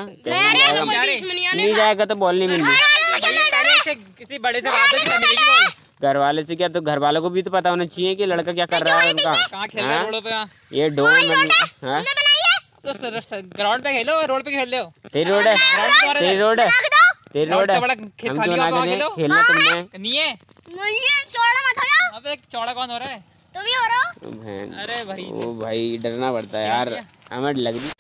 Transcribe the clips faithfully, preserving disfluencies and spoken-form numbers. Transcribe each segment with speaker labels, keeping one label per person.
Speaker 1: नहीं जाएगा तो बॉल नहीं मिलेगी।
Speaker 2: किसी बड़े से बात मिलेगी बॉल।
Speaker 1: घर वाले से क्या, तो घर वालों को भी तो पता होना चाहिए कि लड़का क्या कर रहा है उनका।
Speaker 2: कहाँ खेल रहा है रोड पे?
Speaker 1: ये डोन
Speaker 2: तो ग्राउंड पे खेलो, रोड पे खेल रहे हो?
Speaker 1: तेरी रोड है, तेरी रोड है, तेरी रोड है। हम क्यों ना करें? खेलना तुमने
Speaker 2: नहीं है। अबे चौड़ा कौन हो रहा है?
Speaker 3: तुम ही हो रहे
Speaker 2: हो। अरे भाई
Speaker 1: ओ भाई डरना पड़ता है यार, हमें लग रही।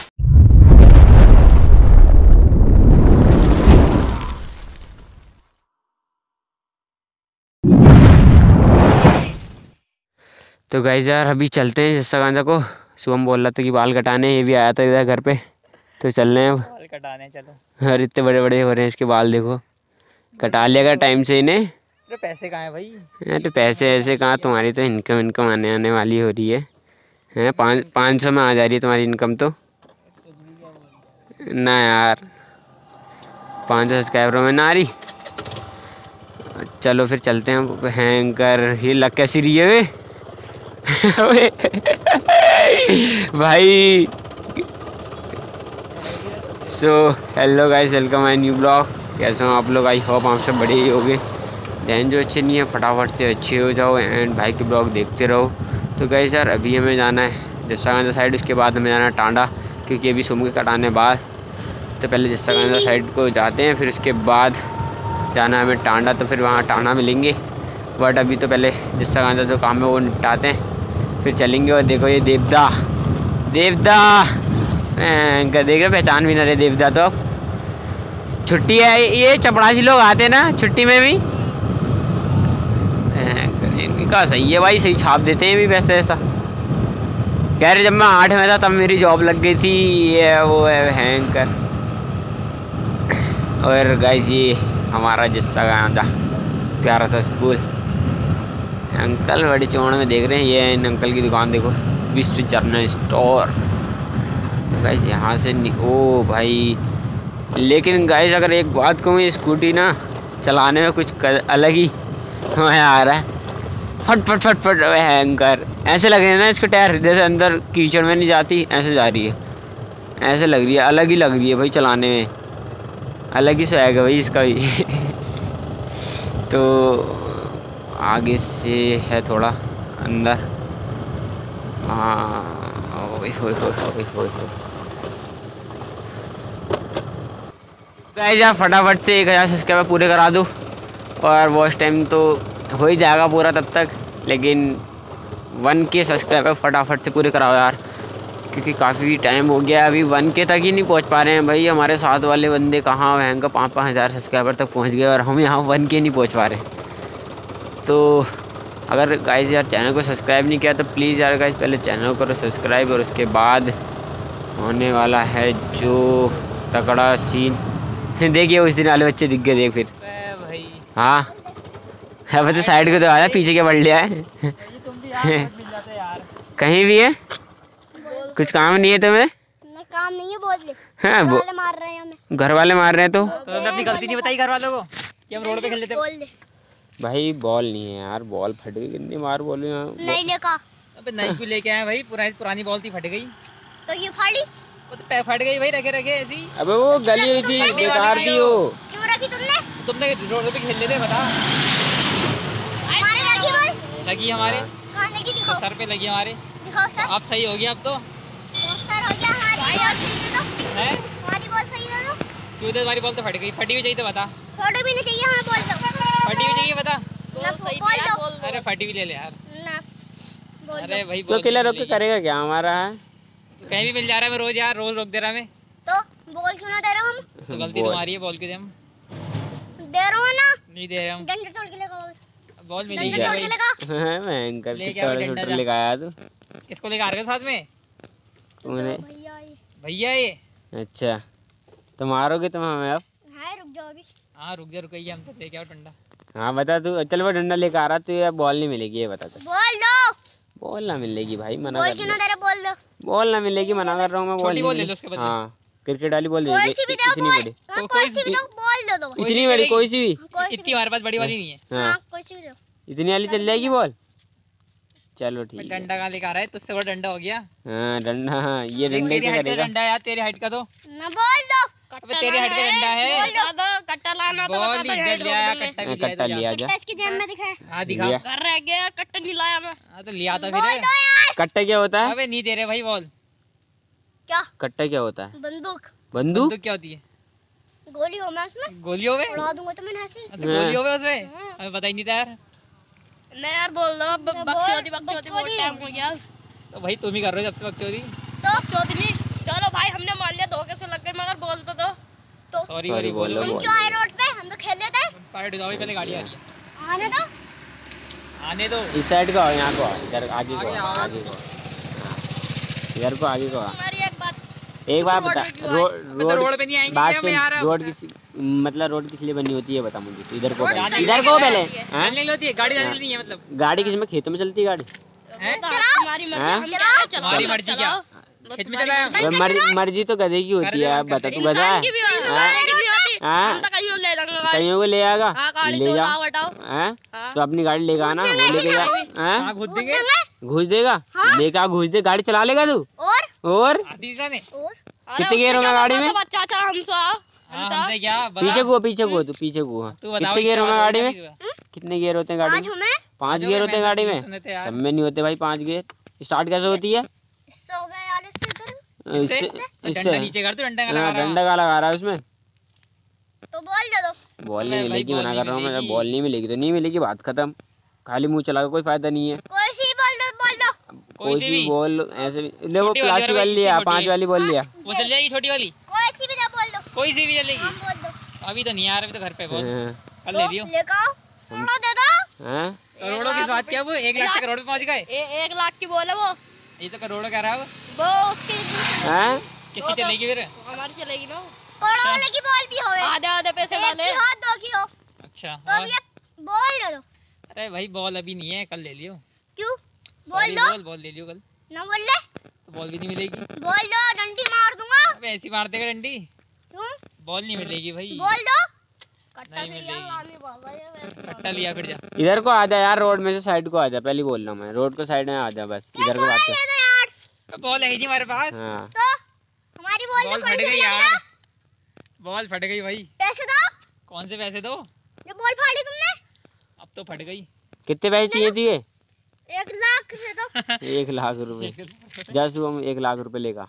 Speaker 1: तो गाइस यार अभी चलते हैं जस्सा गांजा को। शुभम बोल रहा था कि बाल कटाने, ये भी आया था इधर घर पे, तो चल रहे हैं
Speaker 2: बाल कटाने। चलो।
Speaker 1: और इतने बड़े बड़े हो रहे हैं इसके बाल, देखो कटा लिया टाइम से इन्हें।
Speaker 2: तो पैसे कहाँ हैं भाई?
Speaker 1: तो पैसे ऐसे कहाँ, तुम्हारी तो इनकम इनकम आने आने वाली हो रही है हैं। पाँच पाँच सौ में आ जा रही है तुम्हारी इनकम तो ना यार, पाँच सौ सब्सक्राइबरों में ना आ रही। चलो फिर चलते हैं हैंकर। ही लग कैसी रही है वे भाई। So hello guys, welcome my new blog. कैसे हो आप लोग? आई होप आप सब बड़े ही होंगे। दैन जो अच्छे नहीं है फटाफट से अच्छे हो जाओ एंड भाई के ब्लॉग देखते रहो। तो गाइस यार अभी हमें जाना है जस्सा गांजा साइड, उसके बाद हमें जाना है टांडा, क्योंकि अभी सुम के कटाने बाद तो पहले जस्सा गांजा साइड को जाते हैं, फिर उसके बाद जाना है हमें टांडा। तो फिर वहाँ टांडा मिलेंगे, बट अभी तो पहले जस्सा गांजा जो काम है वो निपटाते हैं, फिर चलेंगे। और देखो ये देवदा देवदा देख रहे, पहचान भी ना रहे देवदा। तो अब छुट्टी है, ये चपड़ासी लोग आते हैं ना छुट्टी में भी, इनका सही है भाई, सही छाप देते हैं भी वैसे। ऐसा कह रहे जब मैं आठ में था तब मेरी जॉब लग गई थी, ये वो है हैंकर। और गाइस ये हमारा जस्सा गांजा प्यारा सा स्कूल। अंकल बड़ी चौड़ में देख रहे हैं, ये इन अंकल की दुकान देखो, विस्ट जर्नल स्टोर। तो गाइस यहाँ से ओ भाई, लेकिन गाइस अगर एक बात कहूँ, स्कूटी ना चलाने में कुछ अलग ही मज़ा आ रहा है। फट फट फट फट हैंकर ऐसे लग रहे हैं ना इसके टायर, जैसे अंदर कीचड़ में नहीं जाती ऐसे जा रही है, ऐसे लग रही है, अलग ही लग रही है भाई चलाने में, अलग ही स्वैग है भाई इसका भी तो आगे से है थोड़ा अंदर। हाँ गाइस यार फटाफट से एक हज़ार सब्सक्राइबर पूरे करा दो, और वॉच टाइम तो हो ही जाएगा पूरा तब तक, लेकिन वन के सब्सक्राइबर फटाफट से पूरे कराओ यार, क्योंकि काफ़ी टाइम हो गया, अभी वन के तक ही नहीं पहुंच पा रहे हैं भाई। हमारे साथ वाले बंदे कहाँ हैं, का पाँच पाँच हज़ार सब्सक्राइबर तक पहुंच गए और हम यहाँ वन के नहीं पहुंच पा रहे। तो अगर गाइस यार चैनल को सब्सक्राइब नहीं किया तो प्लीज़ यार गाइस पहले चैनल करो सब्सक्राइब, और उसके बाद होने वाला है जो तगड़ा सीन देखिए उस दिन वाले बच्चे दिख गए देख फिर
Speaker 2: भाई।
Speaker 1: हाँ है बता, साइड को तो आया, पीछे क्या बढ़ लिया है कहीं भी है, कुछ काम नहीं है तुम्हें?
Speaker 3: काम नहीं है, बोल ले।
Speaker 1: हाँ,
Speaker 3: घर वाले मार रहे हैं हमें।
Speaker 1: घर वाले मार रहे हैं तो,
Speaker 2: तो अपनी गलती नहीं बताई घर वालों को कि हम रोड पे खेल लेते?
Speaker 3: बोल दे
Speaker 1: भाई बॉल नहीं है यार, बॉल फट गई, कितनी मार बोली
Speaker 3: नहीं लेका।
Speaker 2: अबे नहीं क्यों लेके आए भाई, पुरानी पुरानी बॉल थी फट गई
Speaker 3: तो ये फाड़ी,
Speaker 2: वो तो पैर फट गई भाई, रखे रखे ऐसी।
Speaker 1: अबे वो गली हुई थी, बेकार थी वो।
Speaker 3: क्यों रखी तुमने?
Speaker 2: तुमने रोड पे खेल लेते बता।
Speaker 3: हमारे लगी बॉल?
Speaker 2: लगी हमारे।
Speaker 3: कहां लगी? दिखाओ।
Speaker 2: सर पे लगी हमारे।
Speaker 3: दिखाओ सर।
Speaker 2: अब सही हो गया अब तो।
Speaker 3: सर हो गया हमारी बॉल सही है तो?
Speaker 2: हैं?
Speaker 3: हमारी बॉल सही है तो?
Speaker 2: क्यों? तुम्हारी बॉल तो फट गई, फटी हुई चाहिए तो बता।
Speaker 3: फोटो भी नहीं चाहिए हमें, बॉल दो।
Speaker 2: फटी हुई चाहिए बता।
Speaker 3: बॉल सही दो।
Speaker 2: अरे फटी हुई ले ले यार।
Speaker 3: ना बॉल।
Speaker 2: अरे भाई
Speaker 1: तो किला रोक के करेगा क्या हमारा है?
Speaker 2: तो कहीं भी मिल जा रहा है रोज यार, रोज रोक दे रहा है मैं।
Speaker 3: तो बॉल क्यों ना दे रहा हम?
Speaker 2: तो गलती तुम्हारी है, बॉल क्यों दे हम?
Speaker 3: दे रहा हूं ना।
Speaker 2: नहीं दे रहे हम।
Speaker 3: डंडा तोड़ के लेगा बॉल।
Speaker 2: बॉल मिलेगी
Speaker 3: डंडा
Speaker 2: भाई।
Speaker 3: तोड़ के लेगा।
Speaker 1: हां मैं एंकर
Speaker 2: ले
Speaker 1: के
Speaker 2: क्या
Speaker 1: थोड़ा
Speaker 2: डंडा
Speaker 1: शूटर
Speaker 2: जा।
Speaker 1: लेके आया तू?
Speaker 2: किसको लेके आ रहे हो साथ में?
Speaker 1: तूने?
Speaker 3: भैया ये।
Speaker 2: भैया ये।
Speaker 1: अच्छा तो मारोगे तुम हमें अब?
Speaker 3: हां रुक जाओ अभी।
Speaker 2: हाँ रुक जा रुकइए, हम तो लेके आओ डंडा।
Speaker 1: हाँ बता तू, चल वो डंडा लेके आ रहा तो ये बॉल नहीं मिलेगी, ये बता तू।
Speaker 3: बॉल दो।
Speaker 1: बॉल ना मिलेगी भाई, मना
Speaker 3: बॉल
Speaker 1: कर
Speaker 3: क्यों
Speaker 1: रहा
Speaker 3: ना दे रहा? बॉल दो।
Speaker 1: बॉल ना मिलेगी, मना कर रहा हूँ मैं।
Speaker 2: छोटी बॉल ले लो उसके बदले।
Speaker 1: हाँ क्रिकेट वाली बॉल दे
Speaker 3: कोई
Speaker 1: दे,
Speaker 3: सी भी दो
Speaker 1: इतनी
Speaker 3: बॉल।
Speaker 1: बड़ी,
Speaker 3: हां कोई सी भी दो, बॉल दे दो।
Speaker 1: इतनी बड़ी कोई सी भी।
Speaker 3: कोई सी
Speaker 2: इतनी हमारे पास बड़ी वाली नहीं है।
Speaker 1: हाँ
Speaker 3: हां कोई सी भी दो।
Speaker 1: इतनी वाली चल जाएगी बॉल? चलो ठीक है।
Speaker 2: डंडा कहाँ लेकर आ रहा है, तुझसे बड़ा डंडा हो गया।
Speaker 1: हाँ डंडा, हाँ ये डंडे
Speaker 2: तेरी
Speaker 1: क्या
Speaker 2: हाइट का
Speaker 1: करेगा?
Speaker 2: डंडा है यार, तेरी हाइट का तो।
Speaker 3: ना बोल दो।
Speaker 2: अबे तेरी हाइट का डंडा है।
Speaker 4: बता दो कट्टा लाना तो
Speaker 2: बॉल
Speaker 4: बता दो,
Speaker 2: इज्जत
Speaker 4: यहीं
Speaker 2: लिया,
Speaker 4: रोक दूंगे।
Speaker 2: कट्टा भी
Speaker 1: कट्टा
Speaker 2: लिया
Speaker 1: लिया
Speaker 2: तो
Speaker 1: जा।
Speaker 3: इसकी जेब में दिखाए।
Speaker 2: हाँ दिखा।
Speaker 1: लिया।
Speaker 4: घर रह गया, कट्टा नहीं लाया मैं।
Speaker 2: हाँ तो लिया था फिर।
Speaker 1: कट्टा क्या होता है?
Speaker 2: अबे नहीं दे रहे भाई बॉल।
Speaker 3: क्या?
Speaker 1: कट्टा क्या होता है?
Speaker 3: बंदूक।
Speaker 1: बंदूक?
Speaker 2: बंदूक क्या होती है?
Speaker 3: गोली हो मैं उसमें
Speaker 2: गोली होवे?
Speaker 3: उड़ा दूंगा तुम्हें ऐसे।
Speaker 2: अच्छा गोली होवे उसमें? हमें पता ही नहीं था यार।
Speaker 4: नहीं यार बोल दो, ब- बकचोदी बकचोदी बहुत टाइम हो गया।
Speaker 2: तो भाई तुम ही कर रहे हो जब से बकचोदी।
Speaker 4: बकचोदी नहीं, चलो भाई हमने मान लिया धोखे से लग गए, मगर बोल तो दो।
Speaker 3: तो
Speaker 2: सॉरी
Speaker 1: Sorry
Speaker 2: वॉरी बोलो।
Speaker 1: बोलो।
Speaker 3: तुम क्यों आए रोड पे? हम तो खेल लेते हैं।
Speaker 2: साइड हो जाओ, पहले गाड़ी आ रही है।
Speaker 3: आने दो।
Speaker 2: आने दो।
Speaker 1: इस साइड को आओ, यहाँ को आओ, इधर आगे को
Speaker 2: आगे
Speaker 1: आओ,
Speaker 2: आओ।
Speaker 1: आगे को आओ। इधर को आगे को आओ।
Speaker 4: तुम्हारी एक बात,
Speaker 1: एक बार
Speaker 4: रोड
Speaker 1: बता,
Speaker 4: पे क्यों
Speaker 1: रोड
Speaker 2: तो
Speaker 1: रोड
Speaker 2: रोड पे नहीं आएंगे
Speaker 1: बात
Speaker 2: क्या
Speaker 1: सुन,
Speaker 2: मैं यार?
Speaker 1: रोड किस मतलब रोड किस लिए बनी होती है बता मुझे। तो इधर को
Speaker 4: रोड
Speaker 1: पहले,
Speaker 4: चलने
Speaker 1: इधर
Speaker 4: के
Speaker 1: को
Speaker 4: लिए
Speaker 1: पहले
Speaker 4: होती है।
Speaker 1: हाँ?
Speaker 2: चलने के लिए होती है, गाड़ी
Speaker 1: हाँ।
Speaker 2: चलने नहीं है मतलब।
Speaker 1: गाड़ी किस में खेतों में चलती है गाड़ी?
Speaker 2: हैं?
Speaker 4: तो तुम्हारी मर्जी,
Speaker 1: हाँ?
Speaker 4: हम कह रहे हैं चलाओ,
Speaker 2: तुम्हारी
Speaker 4: मत
Speaker 2: मर्जी
Speaker 4: चलाओ।
Speaker 2: क्या?
Speaker 4: वो
Speaker 2: खेत में
Speaker 4: तुम्हारी
Speaker 2: चलाया?
Speaker 4: मर्जी।
Speaker 1: अरे मर्जी मर्जी तो गधे की होती है। अब बता तू गधा
Speaker 4: इंसान
Speaker 1: है?
Speaker 4: की भी होती है,
Speaker 1: हाँ?
Speaker 4: गधे की नहीं होती।
Speaker 1: हाँ?
Speaker 4: हम तो कहीं ले जाएंगे गाड़ी।
Speaker 1: कहीं को ले आएगा,
Speaker 4: हाँ गाड़ी
Speaker 1: ले
Speaker 4: तो
Speaker 1: जा।
Speaker 4: लाओ हटाओ।
Speaker 1: हैं?
Speaker 4: हाँ।
Speaker 1: तो अपनी गाड़ी लेकर आना, वो लेके जा। हैं?
Speaker 2: कहाँ घुस देंगे?
Speaker 1: घुस देगा? लेके आ, घुस दे, गाड़ी चला लेगा तू?
Speaker 3: और
Speaker 1: और
Speaker 2: आती जाने।
Speaker 3: और
Speaker 4: अरे
Speaker 1: कितने गेयर
Speaker 4: उससे
Speaker 1: होंगे
Speaker 4: क्या
Speaker 1: गाड़ी
Speaker 4: बता
Speaker 1: में?
Speaker 4: दो, बच्चा अच्छा हमसे आओ,
Speaker 2: हाँ
Speaker 4: हमसे
Speaker 2: हमसे क्या बता।
Speaker 1: पीछे को पीछे को तू पीछे को हाँ।
Speaker 2: तू बताओ
Speaker 1: कितने गियर
Speaker 2: इससे
Speaker 1: होंगे
Speaker 2: बात
Speaker 1: गाड़ी
Speaker 2: होगी
Speaker 1: में?
Speaker 2: तू।
Speaker 1: कितने गियर होते हैं गाड़ी
Speaker 3: आज
Speaker 1: में?
Speaker 3: हमें
Speaker 1: पांच
Speaker 2: जो
Speaker 1: गियर
Speaker 2: मैं
Speaker 1: होते हैं
Speaker 2: तो
Speaker 1: गाड़ी
Speaker 2: नहीं
Speaker 1: में?
Speaker 2: सुने थे यार।
Speaker 1: सब में नहीं होते भाई पांच गियर। स्टार्ट कैसे होती है?
Speaker 3: सो गए यार इससे इधर।
Speaker 2: इससे
Speaker 1: इससे
Speaker 2: तो
Speaker 1: इससे
Speaker 2: डंडा नीचे कर, तू डंडा का
Speaker 1: हाँ,
Speaker 2: लगा रहा।
Speaker 1: डंडा का लगा रहा है उसमें।
Speaker 3: तो बोल दे दो।
Speaker 1: बॉल
Speaker 2: अबे
Speaker 1: नहीं
Speaker 2: भाई,
Speaker 1: मिलेगी,
Speaker 2: बॉल
Speaker 1: मना
Speaker 2: नहीं
Speaker 1: कर रहा हूँ मैं।
Speaker 2: मिलेगी।
Speaker 1: बॉल नहीं मिलेगी तो नहीं मिलेगी, बात खत्म। खाली मुंह चला के कोई फायदा नहीं है।
Speaker 3: कोई सी बोल दो बोल दो।
Speaker 1: कोई सी भी बॉल ऐसे भी ले, वो
Speaker 2: छोटी वाली
Speaker 1: प्लास्टिक
Speaker 2: वाली
Speaker 1: वाली लिया,
Speaker 2: छोटी
Speaker 1: पांच
Speaker 2: है।
Speaker 1: वाली बॉल लिया।
Speaker 2: वो चल जाएगी छोटी वाली,
Speaker 3: कोई सी भी ना बोल दो।
Speaker 2: कोई सी भी चलेगी।
Speaker 3: हम बोल दो।
Speaker 2: अभी तो नहीं यार, अभी तो घर पे बोल।
Speaker 1: हाँ,
Speaker 2: कल ले लियो।
Speaker 3: लेकर आओ। करोड़ों दे दो।
Speaker 1: हाँ?
Speaker 2: करोड़ों की बात क्या, वो एक लाख से करोड़ पे पहुंच गए।
Speaker 4: ए- एक लाख की बोले वो
Speaker 2: ये तो करोड़ों कह रहा है वो।
Speaker 4: वो उसकी
Speaker 1: हाँ?
Speaker 2: किसकी
Speaker 4: वो तो-
Speaker 2: चलेगी फिर?
Speaker 4: हमारी चलेगी ना।
Speaker 3: करोड़ों वाले की बॉल भी होवे।
Speaker 4: आधे आधे पैसे
Speaker 3: एक
Speaker 4: डाले।
Speaker 3: की हो दो की हो।
Speaker 2: अच्छा
Speaker 3: तो अब
Speaker 2: और?
Speaker 3: ये बोल दे दो।
Speaker 2: अरे भाई बॉल अभी नहीं है, कल ले लियो।
Speaker 3: क्यों?
Speaker 2: सॉरी
Speaker 3: बोल दो।
Speaker 2: बॉल बॉल ले लियो कल।
Speaker 3: ना बोल ले।
Speaker 2: तो बॉल भी नहीं मिलेगी।
Speaker 3: बोल दो डंडी मार दूंगा।
Speaker 2: अबे ऐसी मार देगा डंडी,
Speaker 3: क्यों?
Speaker 2: बॉल नहीं मिलेगी भाई।
Speaker 3: बोल दो।
Speaker 4: कट्टा
Speaker 2: नहीं
Speaker 4: भी
Speaker 2: मिलेगी।
Speaker 4: यार लाने वाला है वैसे।
Speaker 2: कट्टा लिया फिर जा।
Speaker 1: इधर को आ जा यार, रोड में से साइड को आ जा। पहले ही बोल रहा हूँ मैं, रोड को साइड में आ जा बस। इधर को बात
Speaker 3: दे
Speaker 1: कर।
Speaker 3: दो यार।
Speaker 2: बॉल है ही नहीं हमारे पास।
Speaker 1: हाँ
Speaker 3: तो हमारी बॉल
Speaker 2: बॉल
Speaker 3: तो
Speaker 2: फट
Speaker 3: खड़ी
Speaker 2: गई
Speaker 3: खड़ी है
Speaker 2: यार,
Speaker 3: ना।
Speaker 2: बॉल फट गई भाई।
Speaker 3: पैसे दो।
Speaker 2: कौन से पैसे दो?
Speaker 3: ये बॉल फाड़ी तुमने।
Speaker 2: अब तो फट गई।
Speaker 1: कितने पैसे चाहिए थी?
Speaker 3: एक लाख से दो।
Speaker 1: एक लाख रुपए। जा सुबह एक लाख रुपए लेगा।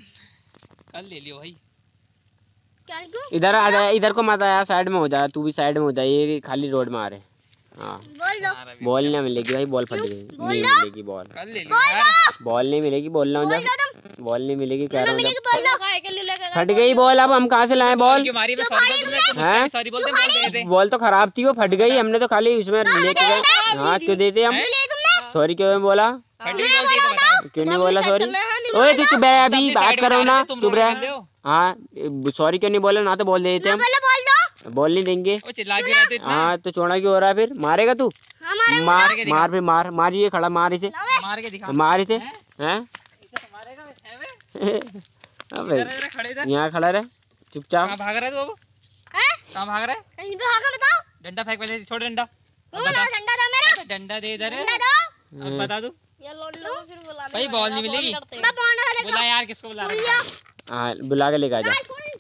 Speaker 2: कल ले लियो भाई।
Speaker 3: क्या क्यों?
Speaker 1: इधर आ जा, इधर को मत आया, साइड में हो जा। तू भी साइड में हो जा, ये खाली रोड में आ रहे। हाँ
Speaker 3: बोल दो।
Speaker 2: यार अभी
Speaker 1: बॉल नहीं मिलेगी भाई, बॉल फट गई। नहीं मिलेगी बॉल,
Speaker 2: कल ले लियो यार।
Speaker 1: बॉल नहीं मिलेगी। बोल रहा हूँ
Speaker 3: बोल
Speaker 1: जब
Speaker 3: दो तुम।
Speaker 1: बॉल नहीं मिलेगी, कह रहा हूँ जब।
Speaker 3: बोल दो।
Speaker 4: काय के लिए लेके
Speaker 1: फट गई बॉल, अब हम कहाँ से लाए बॉल?
Speaker 2: क्यों मारी? मैं सॉरी बोल दूंगा, तुम
Speaker 1: हैं?
Speaker 2: सॉरी बोलते बॉल दे दे।
Speaker 1: बॉल तो खराब थी, वो फट गई। हमने तो खाली उसमें लेके गए। हाँ क्यों देते हम?
Speaker 3: ले तुमने।
Speaker 1: सॉरी क्यों बोला?
Speaker 2: फट गई बॉल थी तो बताओ।
Speaker 1: क्यों नहीं बोला सॉरी?
Speaker 4: चलना है नहीं।
Speaker 1: ओए तू चुप रह, अभी
Speaker 2: अपनी
Speaker 1: बात
Speaker 2: साइड
Speaker 1: कर रहा हूँ
Speaker 2: में जा
Speaker 1: ना,
Speaker 2: रहे थे, तुम
Speaker 1: चुप
Speaker 2: रोड
Speaker 1: रह।
Speaker 2: में हो।
Speaker 1: हाँ सॉरी क्यों नहीं बोला? ना तो बॉल दे देते हम।
Speaker 3: बोलो बोल दो।
Speaker 1: बॉल नहीं देंगे।
Speaker 2: वो चिल्ला भी रहे थे इतना।
Speaker 1: हाँ तो चौड़ा क्यों हो रहा है फिर? मारेगा तू?
Speaker 3: हमारे
Speaker 1: मार
Speaker 2: के दिखा।
Speaker 1: मार फिर मार मार, ये खड़ा मार इसे,
Speaker 2: मार के दिखा।
Speaker 1: मार इसे।
Speaker 2: हैं?
Speaker 1: हैं?
Speaker 2: मारेगा है वे?
Speaker 1: अबे
Speaker 2: इधर इधर खड़े इधर।
Speaker 1: यहाँ खड़ा रहे चुपचाप।
Speaker 2: कहाँ भाग रहा है तू बाबू?
Speaker 3: हैं?
Speaker 2: कहाँ भाग रहा है?
Speaker 3: कहीं पे आकर बताओ।
Speaker 2: डंडा फेंक पहले, छोड़ डंडा। अब
Speaker 3: तुम
Speaker 2: बता।
Speaker 3: ना डंडा दो मेरा।
Speaker 2: अबे डंडा दे इधर।
Speaker 3: डंडा दो।
Speaker 2: अब बता दू।
Speaker 4: ये लोन लो फिर बुलाने
Speaker 2: भाई, बॉल नहीं मिलेगी।
Speaker 4: करते हैं।
Speaker 3: बड़ा पौंड है
Speaker 2: बुला यार, किसको बुला रहा है?
Speaker 1: हाँ बुला के लेके आ जा।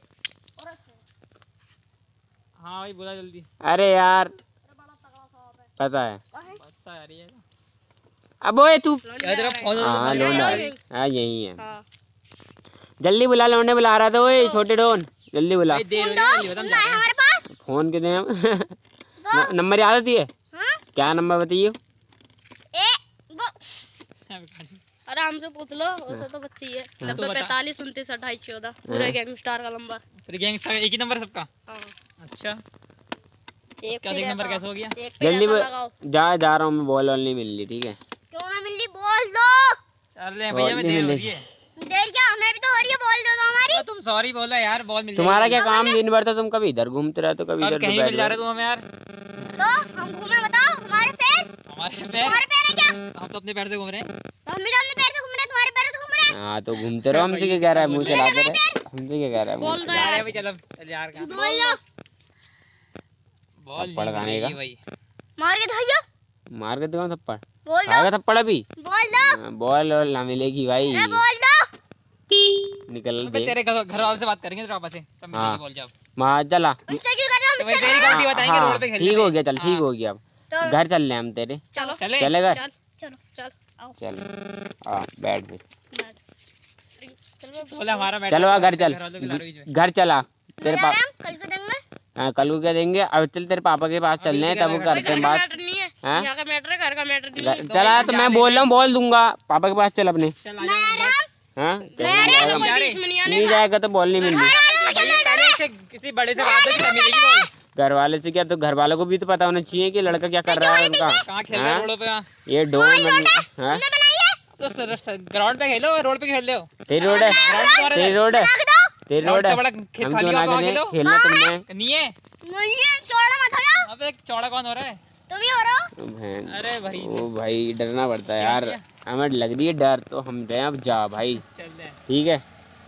Speaker 2: हाँ भाई बुला जल्दी।
Speaker 1: अरे यार पता है।
Speaker 2: बस आ रही है।
Speaker 1: अब ओए तू।
Speaker 2: यार तेरा फोन
Speaker 1: हाँ
Speaker 2: लोन
Speaker 1: लोंडा,
Speaker 4: यही।
Speaker 1: हाँ यही है।
Speaker 4: हाँ।
Speaker 1: जल्दी बुला, लौंडे बुला रहा था। ओए छोटे डोन जल्दी बुला।
Speaker 2: भाई देर हो रही है, ये बता हम जा रहे हैं।
Speaker 3: हमारे पास।
Speaker 1: फोन के दे हम। न- नंबर याद होती है?
Speaker 3: हाँ?
Speaker 1: क्या नंबर बताइए?
Speaker 3: ए वो
Speaker 4: अरे हमसे पूछ लो, उसे तो बच्ची है। नब्बे
Speaker 2: तो बता।
Speaker 4: पैंतालीस उनतीस अट्ठाईस चौदह पूरे गैंगस्टार का नंबर।
Speaker 2: फिर गैंग एक ही नंबर सबका।
Speaker 4: हाँ।
Speaker 2: अच्छा
Speaker 4: एक
Speaker 2: क्या
Speaker 4: पे
Speaker 2: एक नंबर
Speaker 4: रहता-
Speaker 2: कैसे हो गया?
Speaker 4: एक पे
Speaker 1: जल्दी
Speaker 4: रहता
Speaker 1: ब-
Speaker 4: लगाओ।
Speaker 1: जा जा रहा हूँ मैं, बॉल वॉल नहीं मिल रही। ठीक है
Speaker 3: क्यों ना मिली बोल दो।
Speaker 2: चल रहे भैया, मैं
Speaker 1: नहीं
Speaker 2: देर हो
Speaker 1: मिलेगी।
Speaker 2: रही है।
Speaker 3: देर क्या हमें भी तो हो रही है। बोल दो तो हमारी।
Speaker 2: तो तुम सॉरी बोला यार, बॉल मिल
Speaker 1: तुम्हारा
Speaker 2: जाएगी।
Speaker 1: क्या काम दिन भर था? तुम कभी इधर घूमते रहते हो, कभी
Speaker 2: और
Speaker 1: इधर
Speaker 2: कहीं
Speaker 1: दोपहर
Speaker 2: मिल जा
Speaker 1: में।
Speaker 2: रहे तुम हमें यार।
Speaker 3: तो हम घूमे बताओ हमारे पैर।
Speaker 2: हमारे पैर,
Speaker 3: हमारे पैर है क्या?
Speaker 2: हम तो अपने पैर से घूम रहे हैं।
Speaker 3: तो हम भी तो अपने पैर से घूम रहे हैं, तुम्हारे पैर से घूम रहे हैं।
Speaker 1: हाँ तो घूमते रहो। हमसे क्या कह रहा है? मुँह चला कर हमसे क्या कह रहा है?
Speaker 4: बोल
Speaker 1: मुँह
Speaker 4: दो
Speaker 2: जा रहे
Speaker 4: यार।
Speaker 2: हैं भाई, चलो चल यार कहाँ
Speaker 3: बोल दो।
Speaker 2: बॉल
Speaker 1: थप्पड़ खाने का।
Speaker 2: भाई।
Speaker 3: मार के धोइयो।
Speaker 1: मार के दूंगा थप्पड़।
Speaker 3: बोल दो
Speaker 1: खाएगा थप्पड़ अभी?
Speaker 3: बोल दो
Speaker 1: हाँ, बॉल और ना मिलेगी भाई।
Speaker 3: अरे बोल दो
Speaker 1: निकल
Speaker 2: अबे
Speaker 1: दे।
Speaker 2: तेरे घर घर वालों से बात करेंगे तेरे पापा से तब
Speaker 1: हाँ।
Speaker 2: मिलेगी बोल जाओ।
Speaker 1: माँ चला।
Speaker 3: मुझसे क्यों कर रहे हो
Speaker 2: तो भाई
Speaker 3: मुझसे
Speaker 2: तेरी गलती बताएंगे
Speaker 1: हाँ,
Speaker 2: रोड पे खेलने
Speaker 1: ठीक हो
Speaker 2: में।
Speaker 1: गया, चल ठीक
Speaker 2: हाँ।
Speaker 1: हो गया अब।
Speaker 3: चलो
Speaker 1: घर चल रहे हैं हम तेरे।
Speaker 4: चलो
Speaker 2: चले
Speaker 1: चले घर?
Speaker 4: चल
Speaker 3: चलो
Speaker 4: चल आओ
Speaker 1: चल हाँ बैठ फिर।
Speaker 4: चलो
Speaker 2: बोला हमारा बैठ
Speaker 1: चलो आ घर चल।
Speaker 2: घर वालों के लारो बीच में।
Speaker 1: घर चला तेरे
Speaker 3: जा
Speaker 1: पाप।
Speaker 3: रहे हैं, कल को देंगे
Speaker 1: हाँ कल को क्या देंगे? अब चल तेरे पापा के पास चलने हैं तब वो
Speaker 2: भाई,
Speaker 1: करते
Speaker 4: घर
Speaker 1: हैं
Speaker 4: का
Speaker 1: बात।
Speaker 4: मैटर नहीं है,
Speaker 1: हाँ?
Speaker 4: यहाँ का मैटर है, घर का मैटर नहीं है।
Speaker 1: घर- चला तो मैं बोल रहा हूँ, बोल दूंगा पापा के पास चल अपने।
Speaker 2: चल आ जाओ।
Speaker 1: हाँ
Speaker 4: मैं
Speaker 1: कैसे
Speaker 4: अरे
Speaker 1: जाएगा?
Speaker 4: कोई बीच में नहीं आने
Speaker 1: नहीं
Speaker 4: का।
Speaker 1: जाएगा तो बोल नहीं मिल रही।
Speaker 2: भाई पहले से किसी बड़े से बात होगी तब मिलेगी बोल।
Speaker 1: घर वाले से क्या, तो घर वालों को भी तो पता होना चाहिए कि लड़का क्या कर रहा है उनका।
Speaker 2: कहाँ खेल रहे
Speaker 1: हाँ?
Speaker 2: हो रोडों पे? वहाँ
Speaker 1: ये डोन बन हाँ
Speaker 2: तो ग्राउंड पे खेलो रोड पे खेल रहे हो?
Speaker 1: तेरी रोड है,
Speaker 2: ग्राउंड
Speaker 1: तेरी रोड है, तेरी रोड है।
Speaker 2: तो बड़ा खेत
Speaker 1: हम
Speaker 2: खाली
Speaker 1: क्यों ना
Speaker 2: हुआ, वहाँ
Speaker 1: खेले?
Speaker 2: खेलो।
Speaker 1: खेलना तुमने।
Speaker 2: नहीं है
Speaker 3: नहीं है, चौड़ा मत हो जाओ
Speaker 2: अब एक चौड़ा कौन हो रहा है?
Speaker 3: तुम ही हो रहे हो।
Speaker 1: ओ बहन,
Speaker 2: अरे भाई
Speaker 1: ओ भाई डरना पड़ता है यार, हमें लग रही है डर तो हम रहे हैं। अब जा भाई,
Speaker 2: चल रहे हैं।
Speaker 1: ठीक है।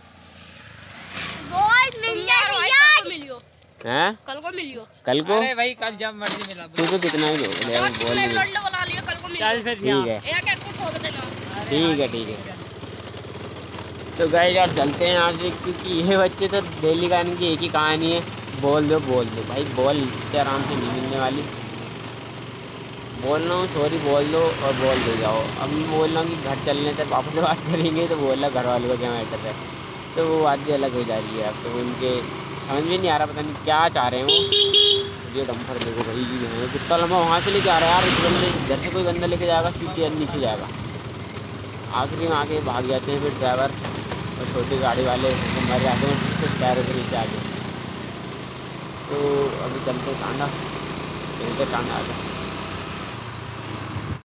Speaker 3: बॉल मिल
Speaker 4: तुम यार भाई
Speaker 3: जाए
Speaker 4: कल को मिलियो,
Speaker 1: हैं
Speaker 4: कल को मिलियो।
Speaker 1: कल को?
Speaker 2: अरे भाई कल जब मर्जी मिला
Speaker 1: तू तो कितना ही बोल रहा है,
Speaker 4: यार
Speaker 1: बोल
Speaker 4: तुमने
Speaker 1: नहीं।
Speaker 4: लौंडा बुला लिया, कल को मिलियो।
Speaker 2: चल फिर
Speaker 1: ठीक है
Speaker 4: एक एक को ठोक देना।
Speaker 1: ठीक है ठीक है। तो गाइस यार चलते हैं यहाँ से, क्योंकि ये बच्चे तो डेली का इनकी एक ही कहानी है, बोल दो बोल दो भाई। बॉल इतने आराम से नहीं मिलने वाली। बोल रहा हूँ सॉरी बोल दो और बोल दे जाओ। अब मैं बोल रहा हूँ कि घर चलने तक पापा से बात करेंगे तो बोल रहा घर वालों का क्या मैटर है, तो वो बात भी अलग हो जा रही है। अब तो उनके समझ में नहीं आ रहा, पता नहीं क्या चाह रहे हैं वो। ये डम्फर देखो भाई जी है कितना लंबा, वहाँ से लेके आ रहा है यार। इस बंदे इधर से कोई बंदा लेके जाएगा सीधे नीचे जाएगा, आखिरी में आके भाग जाते हैं फिर ड्राइवर और छोटी गाड़ी वाले तो मर जाते हैं फिर टायरों के नीचे आके। तो अभी चलते टांडा, चलते टांडा आगे।